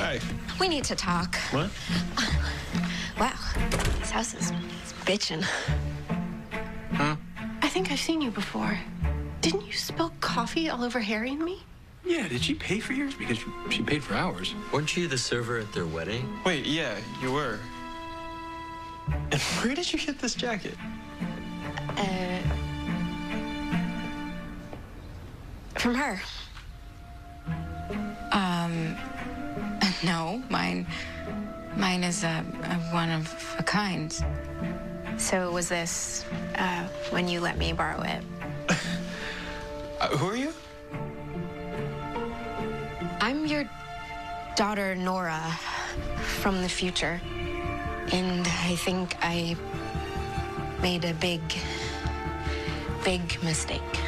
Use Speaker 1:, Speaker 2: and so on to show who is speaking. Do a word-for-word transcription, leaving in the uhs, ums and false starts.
Speaker 1: Hi.
Speaker 2: We need to talk.
Speaker 1: What?
Speaker 2: Wow, this house is bitchin'.
Speaker 1: Huh?
Speaker 2: I think I've seen you before. Didn't you spill coffee all over Harry and me?
Speaker 1: Yeah, did she pay for yours? Because she paid for ours.
Speaker 3: Weren't you the server at their wedding?
Speaker 1: Wait, yeah, you were. And where did you get this jacket?
Speaker 2: Uh, from her.
Speaker 4: Um, no, mine, mine is a, a one of a kind.
Speaker 2: So was this uh, when you let me borrow it?
Speaker 1: Uh, who are you?
Speaker 2: I'm your daughter, Nora, from the future. And I think I made a big, big mistake.